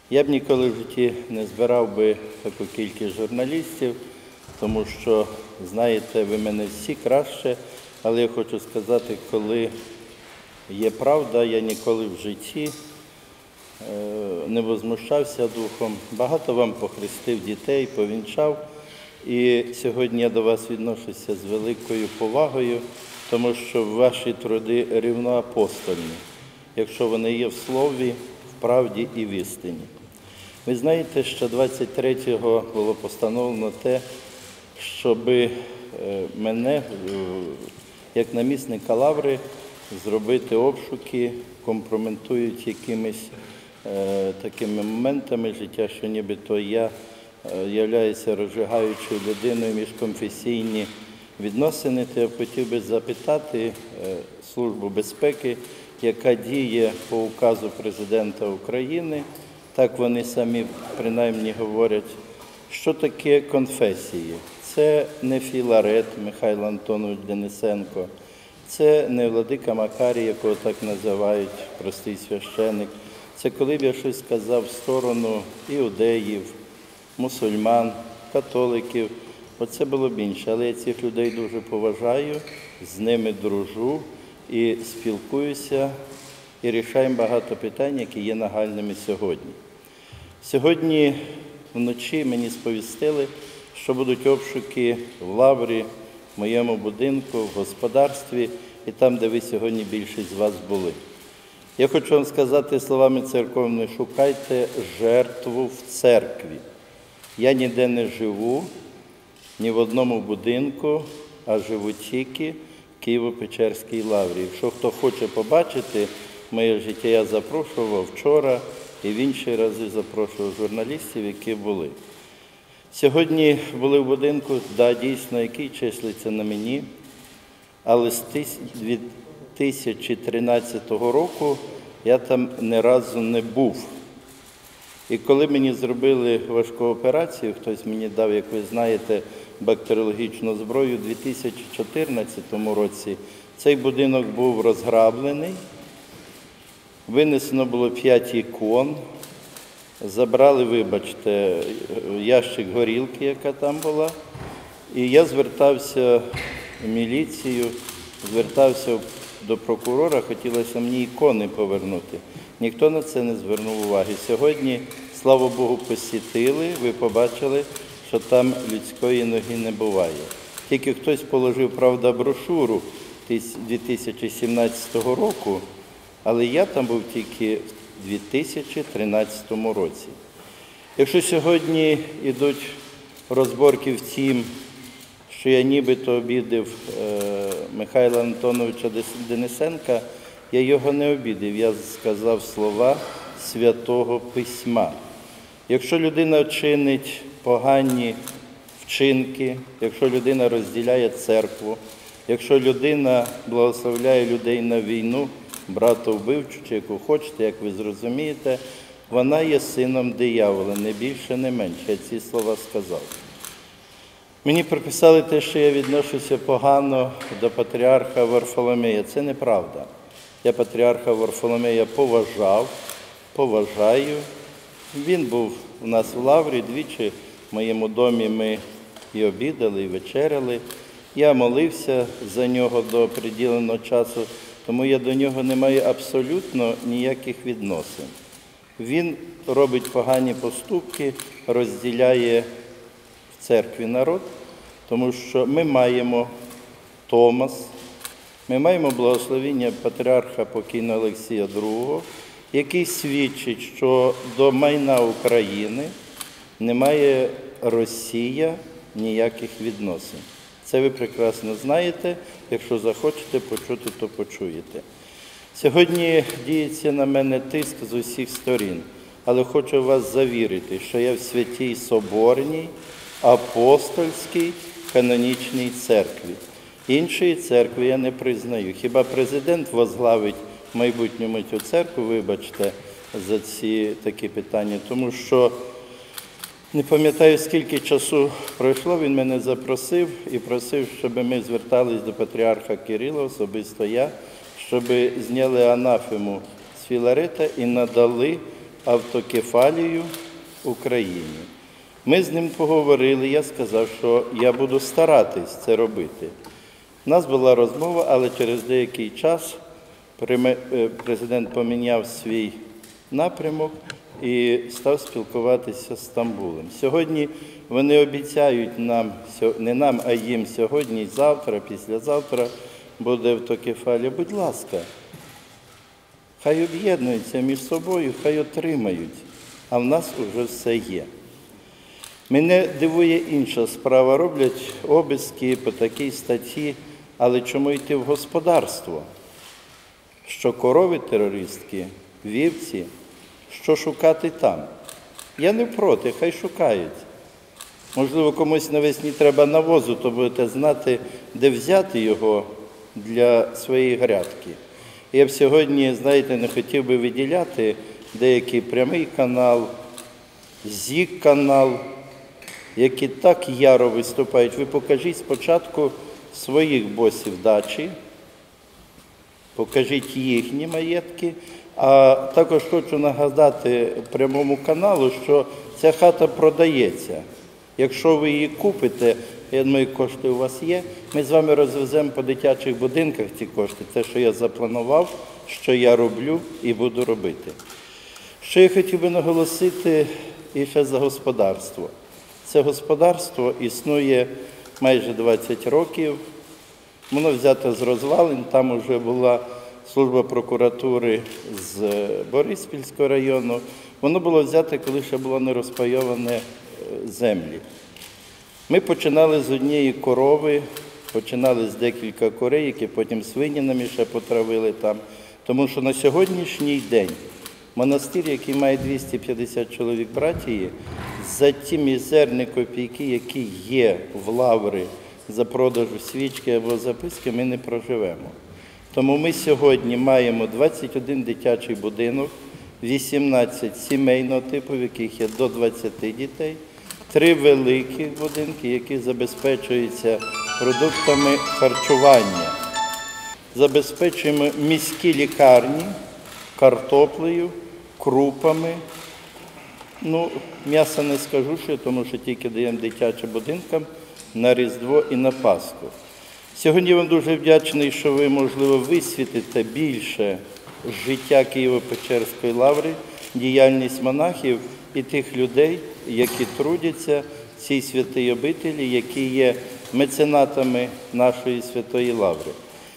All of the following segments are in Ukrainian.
Я б ніколи в житті не збирав би таку кількість журналістів, тому що, знаєте, ви мене всі краще, але я хочу сказати, коли є правда, я ніколи в житті не возмущався духом. Багато вам похрестив дітей, повінчав. І сьогодні я до вас відношуся з великою повагою, тому що ваші труди рівноапостольні, якщо вони є в слові, в правді і в істині. Ви знаєте, що 23-го було постановлено те, щоб мене, як намісника Лаври, зробити обшуки, компрометують якимись такими моментами життя, що нібито я являюся розжигаючою людиною міжконфесійні відносини. То я хотів би запитати Службу безпеки, яка діє по указу Президента України, так вони самі принаймні говорять, що таке конфесії. Це не Філарет Михайло Антонович Денисенко, це не владика Макарій, якого так називають, простий священик. Це коли б я щось сказав в сторону іудеїв, мусульман, католиків, оце було б інше. Але я цих людей дуже поважаю, з ними дружу і спілкуюся, і рішаємо багато питань, які є нагальними сьогодні. Сьогодні вночі мені сповістили, що будуть обшуки в Лаврі, в моєму будинку, в господарстві і там, де ви сьогодні більшість з вас були. Я хочу вам сказати словами церковними: шукайте жертву в церкві. Я ніде не живу, ні в одному будинку, а живу тільки в Києво-Печерській Лаврі. Якщо хто хоче побачити моє життя, я запрошував вчора і в інші рази запрошував журналістів, які були. Сьогодні були в будинку, дійсно, який числиться на мені, але з 2013 року я там ні разу не був. І коли мені зробили важку операцію, хтось мені дав, як ви знаєте, бактеріологічну зброю, у 2014 році цей будинок був розграблений, винесено було 5 ікон, забрали, вибачте, ящик горілки, яка там була, і я звертався в міліцію, звертався до прокурора, хотілося мені ікони повернути. Ніхто на це не звернув уваги. Сьогодні, слава Богу, посітили, ви побачили, що там людської ноги не буває. Тільки хтось положив, правда, брошуру 2017 року, але я там був тільки в 2013 році. Якщо сьогодні йдуть розборки в тім, що я нібито обідав Михайла Антоновича Денисенка, я його не обідав, я сказав слова Святого Письма. Якщо людина чинить погані вчинки, якщо людина розділяє церкву, якщо людина благословляє людей на війну, братовбивчу чи яку хочете, як ви зрозумієте, вона є сином диявола, не більше, не менше. Я ці слова сказав. Мені приписали те, що я відношуся погано до патріарха Варфоломея. Це неправда. Я патріарха Варфоломея поважаю. Він був у нас в Лаврі, двічі в моєму домі ми і обідали, і вечеряли. Я молився за нього до приділеного часу, тому я до нього не маю абсолютно ніяких відносин. Він робить погані поступки, розділяє в церкві народ, тому що ми маємо Томас, ми маємо благословення патріарха покійного Олексія II, який свідчить, що до майна України не має Росія ніяких відносин. Це ви прекрасно знаєте, якщо захочете почути, то почуєте. Сьогодні діється на мене тиск з усіх сторін, але хочу вас завірити, що я в Святій Соборній, Апостольській, канонічній церкві. Іншої церкви я не признаю. Хіба президент возглавить в майбутньому цю церкву, вибачте, за ці такі питання, тому що не пам'ятаю, скільки часу пройшло, він мене запросив і просив, щоб ми звертались до патріарха Кирила, особисто я, щоб зняли анафему з Філарета і надали автокефалію Україні. Ми з ним поговорили, я сказав, що я буду старатись це робити. У нас була розмова, але через деякий час президент поміняв свій напрямок і став спілкуватися з Стамбулом. Сьогодні вони обіцяють нам, не нам, а їм сьогодні, завтра, післязавтра буде автокефалія. Будь ласка, хай об'єднуються між собою, хай отримають, а в нас вже все є. Мене дивує інша справа. Роблять обиски по такій статті, але чому йти в господарство? Що корови терористки, вівці, що шукати там? Я не проти, хай шукають. Можливо, комусь навесні треба навозу, то будете знати, де взяти його для своєї грядки. Я б сьогодні, знаєте, не хотів би виділяти деякий прямий канал, ЗІК-канал, які так яро виступають. Ви покажіть спочатку своїх босів дачі, покажіть їхні маєтки, а також хочу нагадати прямому каналу, що ця хата продається. Якщо ви її купите, я думаю, кошти у вас є, ми з вами розвеземо по дитячих будинках ці кошти. Це, що я запланував, що я роблю і буду робити. Що я хотів би наголосити і ще за господарство. Це господарство існує майже 20 років. Воно взято з розвалин, там вже була служба прокуратури з Бориспільського району. Воно було взято, коли ще було не розпайоване землі. Ми починали з однієї корови, починали з декілька курей, які потім свинінами ще потравили там. Тому що на сьогоднішній день монастир, який має 250 чоловік братії, за ті мізерні копійки, які є в лаври за продажу свічки або записки, ми не проживемо. Тому ми сьогодні маємо 21 дитячий будинок, 18 сімейного типу, в яких є до 20 дітей, 3 великі будинки, які забезпечуються продуктами харчування. Забезпечуємо міські лікарні картоплею, крупами. М'яса не скажу ще, тому що тільки даємо дитячим будинкам на Різдво і на Пасху. Сьогодні я вам дуже вдячний, що ви, можливо, висвітите більше життя Києво-Печерської лаври, діяльність монахів і тих людей, які трудяться в цій святій обителі, які є меценатами нашої святої лаври.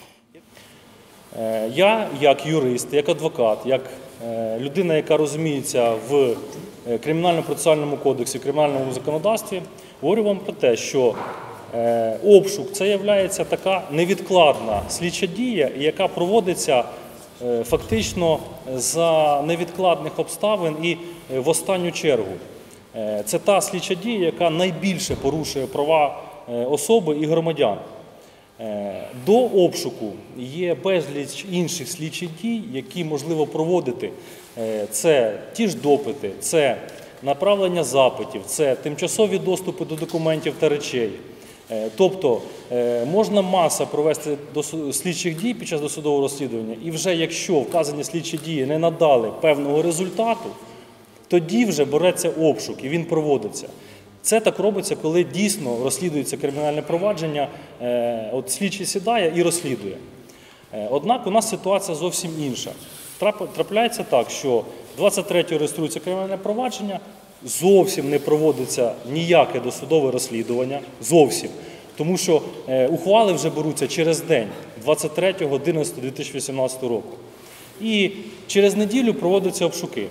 Я, як юрист, як адвокат, як людина, яка розуміється в Кримінально-процесуальному кодексі, кримінальному законодавстві, говорю вам про те, що обшук – це є така невідкладна слідча дія, яка проводиться фактично за невідкладних обставин і в останню чергу. Це та слідча дія, яка найбільше порушує права особи і громадян. До обшуку є безліч інших слідчих дій, які можливо проводити. Це ті ж допити, це направлення запитів, це тимчасові доступи до документів та речей. Тобто можна маса провести слідчих дій під час досудового розслідування, і вже якщо вказані слідчі дії не надали певного результату, тоді вже береться обшук і він проводиться. Це так робиться, коли дійсно розслідується кримінальне провадження, от слідчий сідає і розслідує. Однак у нас ситуація зовсім інша. Трапляється так, що 23-го реєструється кримінальне провадження, зовсім не проводиться ніяке досудове розслідування, зовсім. Тому що ухвали вже беруться через день, 23.11.2018 року. І через неділю проводяться обшуки.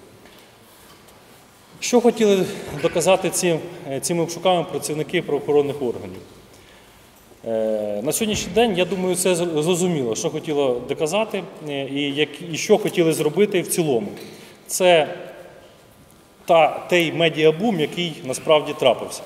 Що хотіли доказати цими обшуками працівники правоохоронних органів? На сьогоднішній день, я думаю, це зрозуміло, що хотіло доказати і що хотіли зробити в цілому. Це той медіабум, який насправді трапився.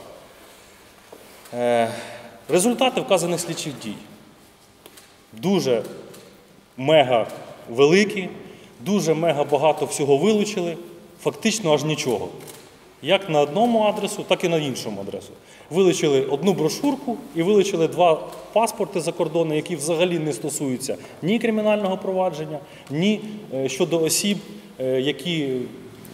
Результати вказаних слідчих дій дуже мега великі, дуже мега багато всього вилучили, фактично аж нічого. Як на одному адресу, так і на іншому адресу. Вилучили одну брошурку і вилучили 2 паспорти закордонні, які взагалі не стосуються ні кримінального провадження, ні щодо осіб, які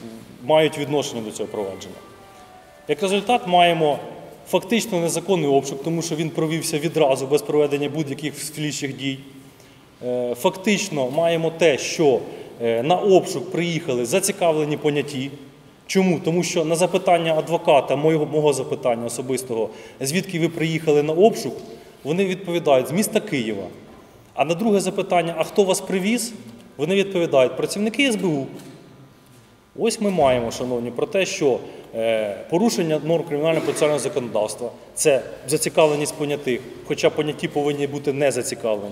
мають відношення до цього провадження. Як результат маємо фактично незаконний обшук, тому що він провівся відразу без проведення будь-яких слідчих дій. Фактично маємо те, що на обшук приїхали зацікавлені поняті. Чому? Тому що на запитання адвоката, мого запитання особистого, звідки ви приїхали на обшук, вони відповідають: з міста Києва. А на друге запитання: а хто вас привіз? Вони відповідають: працівники СБУ. Ось ми маємо, шановні, про те, що порушення норм кримінального процесуального законодавства – це зацікавленість понятих, хоча поняті повинні бути не зацікавлені.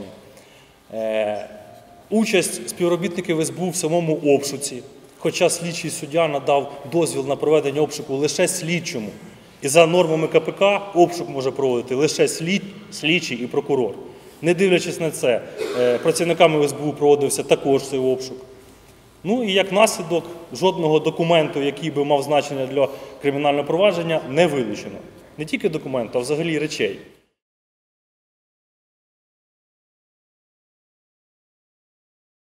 Участь співробітників СБУ в самому обшуці, хоча слідчий суддя надав дозвіл на проведення обшуку лише слідчому. І за нормами КПК обшук може проводити лише слідчий і прокурор. Не дивлячись на це, працівниками СБУ проводився також цей обшук. Ну і як наслідок, жодного документу, який би мав значення для кримінального провадження, не вилучено. Не тільки документу, а взагалі речей.